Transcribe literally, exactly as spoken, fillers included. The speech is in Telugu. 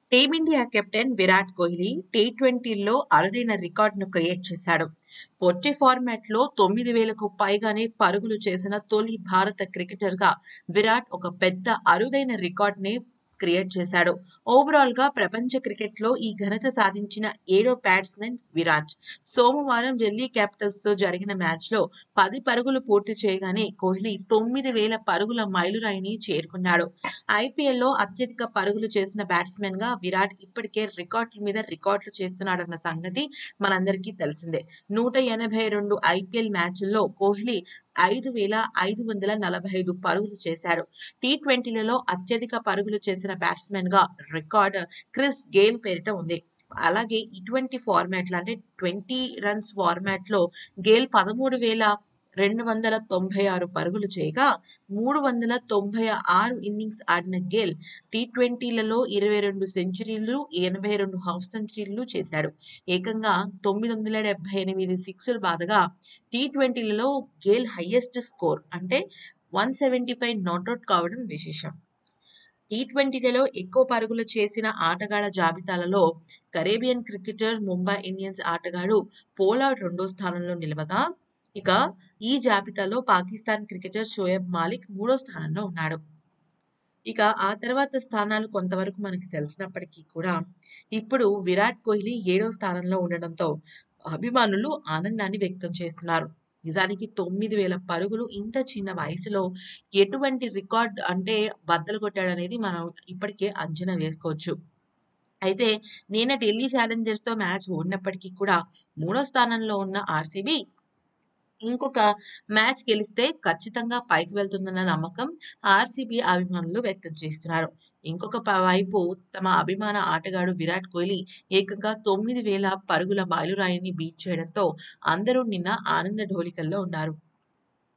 Team India captain Virat Kohli T ట్వంటీలో అరుదైన రికార్డును క్రియేట్ చేశాడు. పొట్టి ఫార్మాట్లో తొమ్మిది వేలకు పైగానే పరుగులు చేసిన తొలి భారత క్రికెటర్గా విరాట్ ఒక పెద్ద అరుదైన రికార్డుని క్రియేట్ చేశాడు. ఓవరాల్ గా ప్రపంచ క్రికెట్ లో ఈ ఘనత సాధించిన ఏడో బ్యాట్స్మెన్ విరాట్. సోమవారం ఢిల్లీ క్యాపిటల్స్ తో జరిగిన మ్యాచ్ లో పది పరుగులు పూర్తి చేయగానే కోహ్లీ తొమ్మిది వేల పరుగుల మైలురాయిని చేరుకున్నాడు. ఐపీఎల్లో అత్యధిక పరుగులు చేసిన బ్యాట్స్మెన్ గా విరాట్ ఇప్పటికే రికార్డుల మీద రికార్డులు చేస్తున్నాడన్న సంగతి మనందరికీ తెలిసిందే. నూట ఎనభై రెండు ఐపీఎల్ మ్యాచ్ల్లో కోహ్లీ ఐదు వేల ఐదు వందల నలభై ఐదు పరుగులు చేశాడు. టీ ట్వంటీలలో అత్యధిక పరుగులు చేసిన బ్యాట్స్మెన్ గా రికార్డ్ క్రిస్ గేల్ పేరిట ఉంది. అలాగే ఇటువంటి ఫార్మాట్ అంటే ట్వంటీ రన్స్ ఫార్మాట్ లో గేల్ పదమూడు వేల రెండు వందల తొంభై ఆరు పరుగులు చేయగా మూడు వందల తొంభై ఆరు ఇన్నింగ్స్ ఆడిన గేల్ టీ ట్వంటీలలో ఇరవై రెండు సెంచరీలు ఎనభై రెండు హాఫ్ సెంచరీలు చేశాడు. ఏకంగా తొమ్మిది వందల డెబ్బై ఎనిమిది సిక్స్లు బాదగా టీ ట్వంటీలలో గేల్ హైయెస్ట్ స్కోర్ అంటే వన్ సెవెంటీ ఫైవ్ నాట్అవుట్ కావడం విశేషం. టీ ట్వంటీలలో ఎక్కువ పరుగులు చేసిన ఆటగాళ్ల జాబితాలలో కరేబియన్ క్రికెటర్ ముంబై ఇండియన్స్ ఆటగాడు పోలార్డ్ రెండో స్థానంలో నిలవగా, ఇక ఈ జాబితాలో పాకిస్తాన్ క్రికెటర్ షోయబ్ మాలిక్ మూడో స్థానంలో ఉన్నాడు. ఇక ఆ తర్వాత స్థానాలు కొంతవరకు మనకి తెలిసినప్పటికీ కూడా ఇప్పుడు విరాట్ కోహ్లీ ఏడో స్థానంలో ఉండడంతో అభిమానులు ఆనందాన్ని వ్యక్తం చేస్తున్నారు. నిజానికి తొమ్మిది వేల పరుగులు ఇంత చిన్న వయసులో ఎటువంటి రికార్డ్ అంటే బద్దలు కొట్టాడనేది మనం ఇప్పటికే అంచనా వేసుకోవచ్చు. అయితే నిన్న ఢిల్లీ ఛాలెంజర్స్ తో మ్యాచ్ ఓడినప్పటికీ కూడా మూడో స్థానంలో ఉన్న ఆర్సీబీ ఇంకొక మ్యాచ్ గెలిస్తే ఖచ్చితంగా పైకి వెళ్తుందన్న నమ్మకం ఆర్సీబీ అభిమానులు వ్యక్తం చేస్తున్నారు. ఇంకొక ప- వైపు తమ అభిమాన ఆటగాడు విరాట్ కోహ్లీ ఏకంగా తొమ్మిది వేల పరుగుల మైలురాయిని బీట్ చేయడంతో అందరూ నిన్న ఆనంద ఢోలికల్లో ఉన్నారు.